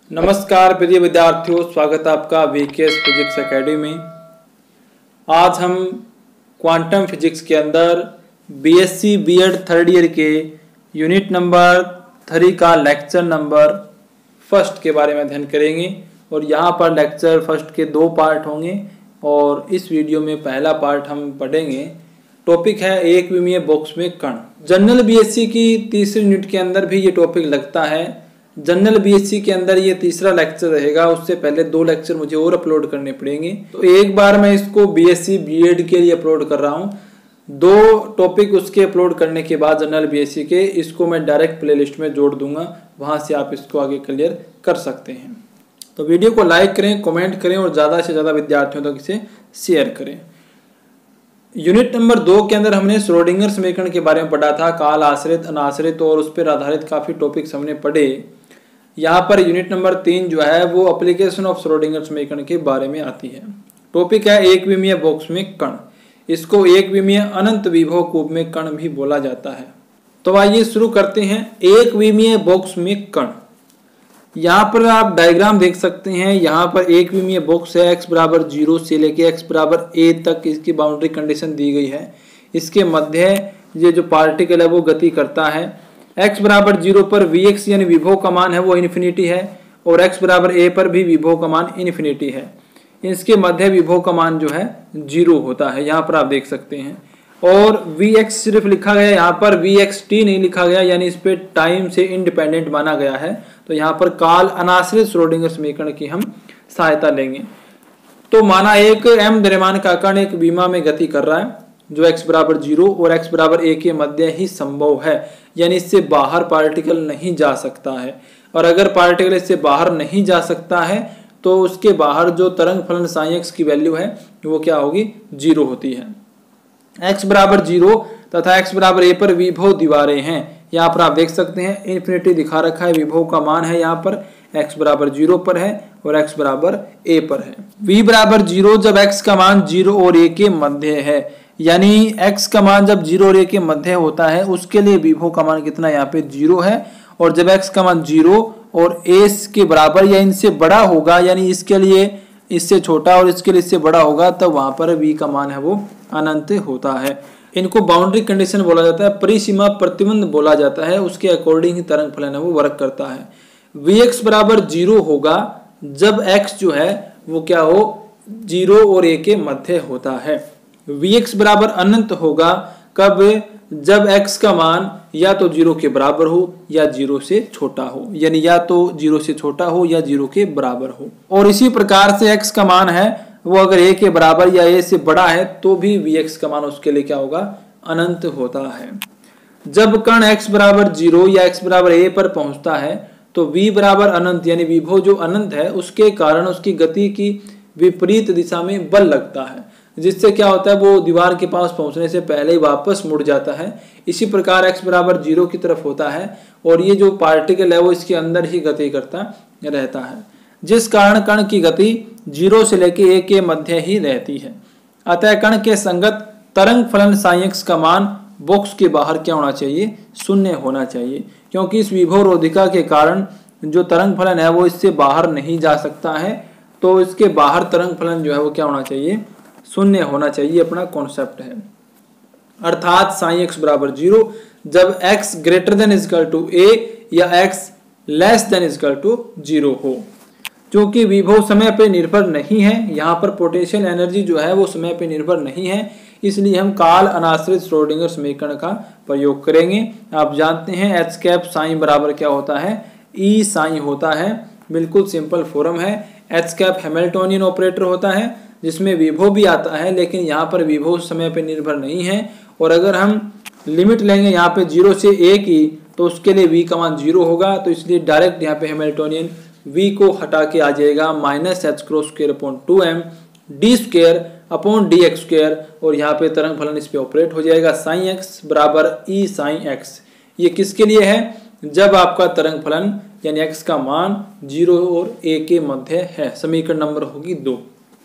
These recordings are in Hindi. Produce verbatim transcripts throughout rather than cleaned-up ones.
नमस्कार प्रिय विद्यार्थियों, स्वागत है आपका वीकेएस फिजिक्स एकेडमी में। आज हम क्वांटम फिजिक्स के अंदर बीएससी बीएड थर्ड ईयर के यूनिट नंबर थ्री का लेक्चर नंबर फर्स्ट के बारे में अध्ययन करेंगे। और यहाँ पर लेक्चर फर्स्ट के दो पार्ट होंगे और इस वीडियो में पहला पार्ट हम पढ़ेंगे। टॉपिक है एक विमीय बॉक्स में कण। जनरल बीएससी की तीसरी यूनिट के अंदर भी ये टॉपिक लगता है। जनरल बीएससी के अंदर ये तीसरा लेक्चर रहेगा, उससे पहले दो लेक्चर मुझे और अपलोड करने पड़ेंगे। तो एक बार मैं इसको बीएससी बीएड के लिए अपलोड कर रहा हूँ, दो टॉपिक उसके अपलोड करने के बाद जनरल बीएससी के इसको मैं डायरेक्ट प्लेलिस्ट में जोड़ दूंगा, वहां से आप इसको आगे क्लियर कर सकते हैं। तो वीडियो को लाइक करें, कमेंट करें और ज़्यादा से ज़्यादा विद्यार्थियों तक इसे शेयर करें। यूनिट नंबर दो के अंदर हमने श्रोडिंगर समीकरण के बारे में पढ़ा था, काल आश्रित, अनाश्रित और उस पर आधारित काफ़ी टॉपिक्स हमने पढ़े। यहाँ पर यूनिट नंबर तीन जो है वो एप्लीकेशन ऑफ श्रोडिंगर समीकरण के बारे में आती है। टॉपिक है एक विमीय बॉक्स में कण। इसको एक विमीय अनंत विभव कूप में कण भी बोला जाता है। तो आइए शुरू करते हैं। एक विमीय बॉक्स में कण, यहाँ पर आप डायग्राम देख सकते हैं। यहाँ पर एक विमीय बॉक्स है, x बराबर जीरो से लेके x बराबर a तक इसकी बाउंड्री कंडीशन दी गई है। इसके मध्य ये जो पार्टिकल है वो गति करता है। x बराबर जीरो पर vx यानी विभव का मान है वो इन्फिनिटी है और x बराबर a पर भी विभव का मान इन्फिनिटी है। इसके मध्य विभव का मान जो है जीरो होता है, यहाँ पर आप देख सकते हैं। और vx सिर्फ लिखा गया, यहाँ पर vxt नहीं लिखा गया, यानी इस पे टाइम से इंडिपेंडेंट माना गया है। तो यहाँ पर काल अनाश्रित श्रोडिंगर समीकरण की हम सहायता लेंगे। तो माना एक m द्रव्यमान का कण एक विमा में गति कर रहा है जो x बराबर जीरो और x बराबर a के मध्य ही संभव है, यानी इससे बाहर पार्टिकल नहीं जा सकता है। और अगर पार्टिकल इससे बाहर नहीं जा सकता है तो उसके बाहर जो तरंग फलन साई x की वैल्यू है वो क्या होगी, जीरो होती है। x बराबर जीरो तथा x बराबर a पर विभव दीवारें हैं। यहाँ पर आप देख सकते हैं इन्फिनिटी दिखा रखा है, विभव का मान है यहाँ पर x बराबर जीरो पर है और x बराबर a पर है। v बराबर जीरो जब x का मान जीरो और a के मध्य है, यानी x का मान जब जीरो और a के मध्य होता है उसके लिए विभव का मान कितना यहाँ पे जीरो है। और जब x का मान जीरो और a के बराबर या इनसे बड़ा होगा, यानी इसके लिए इससे छोटा और इसके लिए इससे बड़ा होगा, तब वहां पर v का मान है वो अनंत होता है। इनको बाउंड्री कंडीशन बोला जाता है, परिसीमा प्रतिबंध बोला जाता है। उसके अकॉर्डिंग ही तरंग फलन है वो वर्क करता है। vx बराबर जीरो होगा जब x जो है वो क्या हो, जीरो और a के मध्य होता है। vx बराबर अनंत होगा कब, जब x का मान या तो जीरो के बराबर हो या जीरो से छोटा हो, यानी या तो जीरो से छोटा हो या जीरो के बराबर हो। और इसी प्रकार से x का मान है वो अगर a के बराबर या a से बड़ा है तो भी vx का मान उसके लिए क्या होगा, अनंत होता है। जब कण x बराबर जीरो या x बराबर a पर पहुंचता है तो v बराबर अनंत, यानी विभव जो अनंत है उसके कारण उसकी गति की विपरीत दिशा में बल लगता है, जिससे क्या होता है वो दीवार के पास पहुंचने से पहले ही वापस मुड़ जाता है। इसी प्रकार x बराबर जीरो की तरफ होता है और ये जो पार्टिकल है वो इसके अंदर ही गति करता रहता है, जिस कारण कण की गति जीरो से लेके a के मध्य ही रहती है। अतः कण के संगत तरंग फलन साई x का मान बॉक्स के बाहर क्या होना चाहिए, शून्य होना चाहिए, क्योंकि इस विभव रोधिका के कारण जो तरंग फलन है वो इससे बाहर नहीं जा सकता है। तो इसके बाहर तरंग फलन जो है वो क्या होना चाहिए, शून्य होना चाहिए, अपना कॉन्सेप्ट है। अर्थात साई x बराबर जीरो जब x greater than equal to a या x less than equal to zero हो। क्योंकि विभव समय पे निर्भर नहीं है, यहाँ पर पोटेंशियल एनर्जी जो है वो समय पे निर्भर नहीं है, इसलिए हम काल अनाश्रित श्रोडिंगर समीकरण का प्रयोग करेंगे। आप जानते हैं एच कैप साइन बराबर क्या होता है, ई साइन होता है। बिल्कुल सिंपल फॉर्म है। एच कैप हैमिल्टोनियन ऑपरेटर होता है जिसमें विभव भी आता है, लेकिन यहाँ पर विभव समय पे निर्भर नहीं है। और अगर हम लिमिट लेंगे यहाँ पे जीरो से a की तो उसके लिए v का मान जीरो होगा, तो इसलिए डायरेक्ट यहाँ पे हैमिल्टोनियन v को हटा के आ जाएगा minus h cross square upon two m d square upon d x square, और यहाँ पे तरंग फलन इस पे ऑपरेट हो जाएगा साइन एक्स बराबर ई साइन एक्स। ये किसके लिए है, जब आपका तरंग फलन यानी x का मान जीरो और a के मध्य है। समीकरण नंबर होगी दो।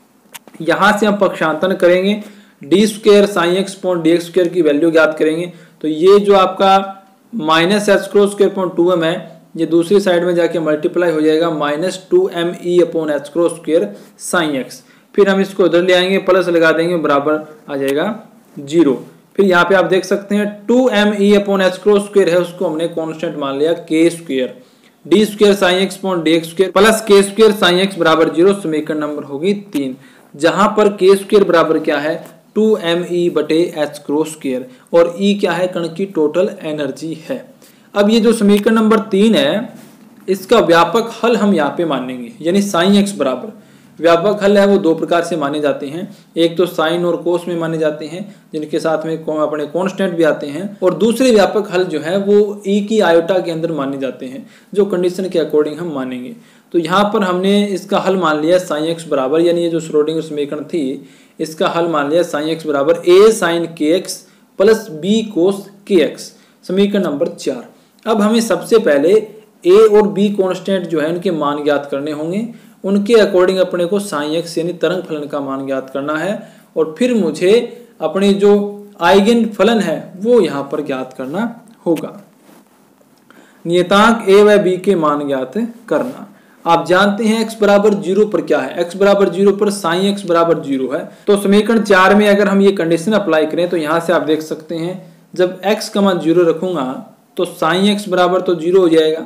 यहाँ से हम पक्षांतरण करेंगे, d square sine x upon d x square की वैल्यू ज्ञात करेंगे। तो ये जो आपका minus h cross square upon two m है ये दूसरी साइड में जाके मल्टीप्लाई हो जाएगा minus two m e upon h cross square sine x. फिर हम इसको इधर ले आएंगे, प्लस लगा देंगे, बराबर आ जाएगा जीरो। फिर यहाँ पे आप देख सकते हैं two m e upon h cross square है, उसको हमने कांस्टेंट मान लिया k square, d square sine x upon d x square plus k square sine x बराबर जीरो। समीकरण नंबर होगी तीन, जहां पर के स्क्वायर बराबर क्या है टू एम ई बटे एच क्रॉस स्क्वायर और ई क्या है कण की टोटल एनर्जी है। अब ये जो समीकरण नंबर तीन है इसका व्यापक हल हम यहाँ पे मानेंगे, यानी साइन एक्स बराबर व्यापक हल है वो दो प्रकार से माने जाते हैं, एक तो साइन और कोस में माने जाते हैं जिनके साथ में अपने कांस्टेंट भी आते हैं, और दूसरे व्यापक हल जो है वो ई की आयोटा के अंदर माने जाते हैं जो कंडीशन के अकॉर्डिंग हम मानेंगे। तो यहाँ पर हमने इसका हल मान लिया साइन एक्स बराबर, यानी ये जो श्रोडिंगर समीकरण थी इसका हल मान लिया साइन एक्स बराबर a sine k x plus b cos k x, समीकरण नंबर चार। अब हमें सबसे पहले ए और बी कॉन्स्टेंट जो है उनके मान ज्ञात करने होंगे, उनके अकॉर्डिंग अपने को साइन एक्स यानी तरंग फलन का मान ज्ञात करना है, और फिर मुझे अपने जो आइगन फलन है वो यहाँ पर ज्ञात करना होगा। नियतांक ए व बी के मान ज्ञात करना। आप जानते हैं x बराबर जीरो पर क्या है, x बराबर जीरो पर साइन एक्स बराबर जीरो है। तो समीकरण चार में अगर हम ये कंडीशन अप्लाई करें तो यहाँ से आप देख सकते हैं जब x का मान जीरो रखूंगा तो साइन एक्स बराबर तो जीरो हो जाएगा,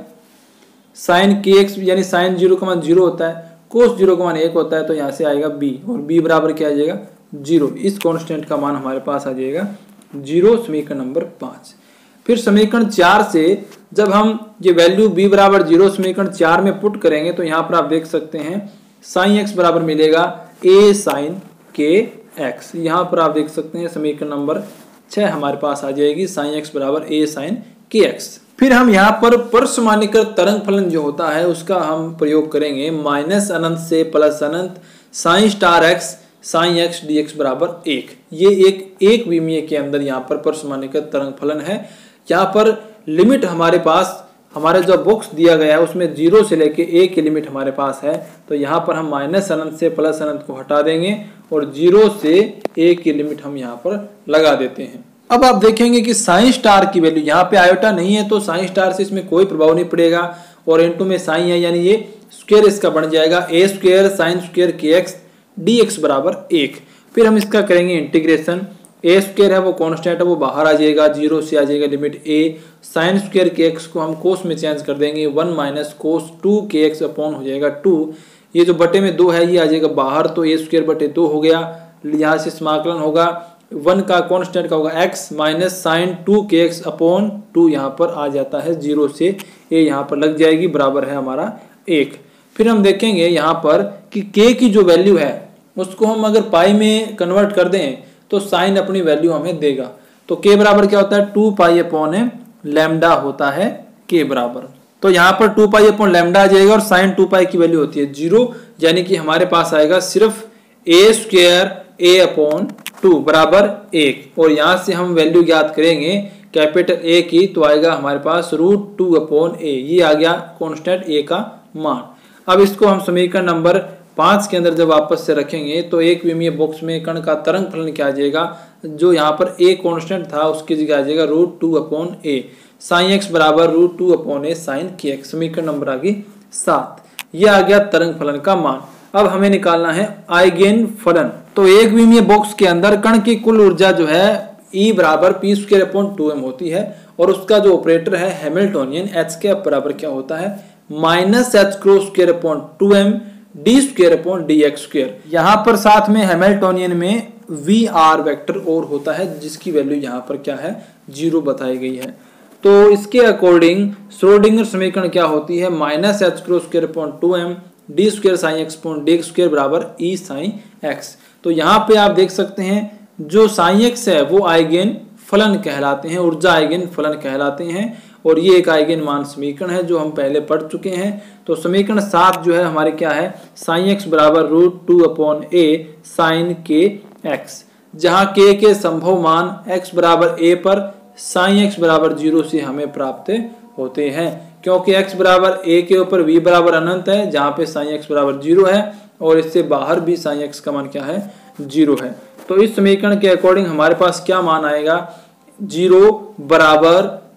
साइन के एक्स यानी साइन जीरो का मान जीरो होता है, कोस जीरो का मान एक होता है, तो यहाँ से आएगा b और b बराबर क्या आ जाएगा जीरो। इस कांस्टेंट का मान हमारे पास आ जाएगा जीरो, समीकरण नंबर पाँच। फिर समीकरण चार से जब हम ये वैल्यू b बराबर जीरो समीकरण चार में पुट करेंगे तो यहाँ पर आप देख सकते हैं साइन एक्स बराबर मिलेगा a साइन के एक्स। यहाँ पर आप देख सकते हैं समीकरण नंबर छह हमारे पास आ जाएगी साइन एक्स बराबर a साइन के एक्स। फिर हम यहाँ पर परसमानिकर तरंग फलन जो होता है उसका हम प्रयोग करेंगे माइनस अनंत से प्लस अनंत sine star x sine x d x बराबर एक। ये एक एक विमीय के अंदर यहाँ पर परसमानिकर तरंग फलन है। यहाँ पर लिमिट हमारे पास हमारे जो बॉक्स दिया गया है उसमें जीरो से लेके एक की लिमिट हमारे पास है, तो यहाँ पर हम माइनस अनंत से प्लस अनंत को हटा देंगे और जीरो से एक की लिमिट हम यहाँ पर लगा देते हैं। अब आप देखेंगे कि साइन स्टार की वैल्यू यहाँ पे आयोटा नहीं है तो साइन स्टार से इसमें कोई प्रभाव नहीं पड़ेगा, और इनटू में साइन है यानी ये स्क्वायर इसका बन जाएगा a square sine square k x d x बराबर एक। फिर हम इसका करेंगे इंटीग्रेशन, ए स्क्वायर है वो कांस्टेंट है वो बाहर आ जाएगा, जीरो से आ जाएगा limit a, sine square k x को हम कोस में चेंज कर देंगे, one minus cos two k x upon हो जाएगा टू, ये जो बटे में दो है ये आ जाएगा बाहर, तो ए स्क्वायर बटे दो हो गया। यहाँ से समाकलन होगा वन का कांस्टेंट का होगा x minus sine two k x upon two, यहाँ पर आ जाता है जीरो से ए यहाँ पर लग जाएगी, बराबर है हमारा एक। फिर हम देखेंगे यहाँ पर कि k की जो वैल्यू है उसको हम अगर पाई में कन्वर्ट कर दें तो साइन अपनी वैल्यू हमें देगा, तो k बराबर क्या होता है टू पाई अपॉन लैम्डा होता है k बराबर। तो यहाँ पर टू पाई अपॉन लैम्डा आ जाएगा और साइन टू पाई की वैल्यू होती है जीरो, यानी कि हमारे पास आएगा सिर्फ a square a upon two बराबर एक, और यहाँ से हम वैल्यू ज्ञात करेंगे कैपिटल ए की तो आएगा हमारे पास रूट टू अपॉन ए, ये आ गया कांस्टेंट ए का मान। अब इसको हम समीकरण नंबर पाँच के अंदर जब वापस से रखेंगे तो एक विमीय बॉक्स में कण का तरंग फलन क्या आ जाएगा, जो यहाँ पर ए कांस्टेंट था उसकी जगह आ जाएगा root two upon a, sine x बराबर root two upon a sine k x, समीकरण नंबर आ गई सात। ये आ गया तरंग फलन का मान। अब हमें निकालना है आइगेन फलन। तो एक विमीय बॉक्स के अंदर कण की कुल ऊर्जा जो है E बराबर p square upon two m होती है, और उसका जो ऑपरेटर है हैमिल्टोनियन एच के बराबर क्या होता है minus h cross square upon two m d square upon d x square. यहाँ पर साथ में हैमिल्टोनियन में वी आर वेक्टर और होता है जिसकी वैल्यू यहाँ पर क्या है जीरो बताई गई है। तो इसके अकॉर्डिंग श्रोडिंगर समीकरण क्या होती है minus h cross square upon two m d square sine x upon d x square बराबर ई साइन एक्स। तो यहाँ पे आप देख सकते हैं जो साइन एक्स है वो आइगेन फलन कहलाते हैं, ऊर्जा आइगेन फलन कहलाते हैं, और ये एक आइगेन मान समीकरण है जो हम पहले पढ़ चुके हैं। तो समीकरण सात जो है हमारे क्या है साइन एक्स बराबर root two upon a sine k x, जहाँ के के संभव मान x बराबर a पर साइन x बराबर जीरो से हमें प्राप्त होते हैं, क्योंकि x बराबर a के ऊपर v बराबर अनंत है जहाँ पे साइन x बराबर जीरो है, और इससे बाहर भी साइन x का मान क्या है जीरो है। तो इस समीकरण के अकॉर्डिंग हमारे पास क्या मान आएगा जीरो बराबर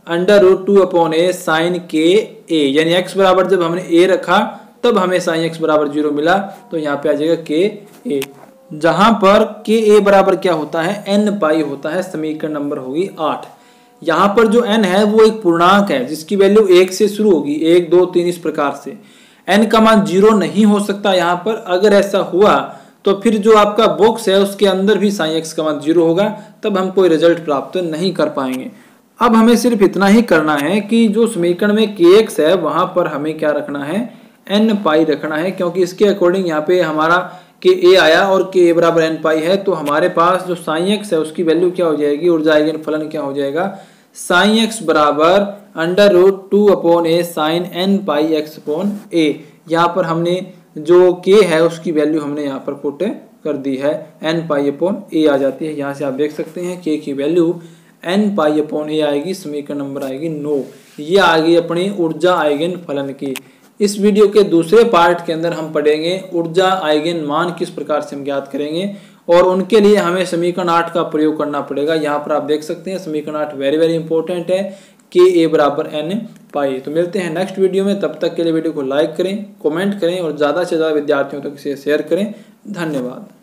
under root two upon a sine k a, यानी एक्स बराबर जब हमने ए रखा तब हमें साइन एक्स बराबर जीरो मिला, तो यहाँ पे आ जाएगा के ए, जहां पर के ए बराबर क्या होता है, एन पाई होता है। समीकरण नंबर होगी आठ। यहाँ पर जो n है वो एक पूर्णांक है जिसकी वैल्यू एक से शुरू होगी, एक दो तीन, इस प्रकार से। n का मान जीरो नहीं हो सकता यहाँ पर। अगर ऐसा हुआ तो फिर जो आपका बॉक्स है उसके अंदर भी साइन एक्स का मान जीरो होगा, तब हम कोई रिजल्ट प्राप्त नहीं कर पाएंगे। अब हमें सिर्फ इतना ही करना है कि जो समीकरण में के एक्स है वहां पर हमें क्या रखना है, एन पाई रखना है, क्योंकि इसके अकॉर्डिंग यहाँ पे हमारा के ए आया और के ए बराबर एन पाई है, तो हमारे पास जो साइन एक्स है उसकी वैल्यू क्या हो जाएगी, ऊर्जा आइगन फलन क्या हो जाएगा, साइन एक्स बराबर under root two upon a sine n pi x upon a. यहाँ पर हमने जो के है उसकी वैल्यू हमने यहाँ पर पुट कर दी है, एन पाई अपॉन ए आ जाती है। यहाँ से आप देख सकते हैं के की value n pi upon a आएगी, समीकरण नंबर आएगी नौ। ये आ गई अपनी ऊर्जा आइगन फलन की। इस वीडियो के दूसरे पार्ट के अंदर हम पढ़ेंगे ऊर्जा आइगन मान किस प्रकार से हम ज्ञात करेंगे, और उनके लिए हमें समीकरण आठ का प्रयोग करना पड़ेगा। यहाँ पर आप देख सकते हैं समीकरण आठ वेरी वेरी इंपॉर्टेंट है, के ए बराबर एन पाई। तो मिलते हैं नेक्स्ट वीडियो में, तब तक के लिए वीडियो को लाइक करें, कमेंट करें और ज़्यादा से ज़्यादा विद्यार्थियों तक इसे शेयर करें। धन्यवाद।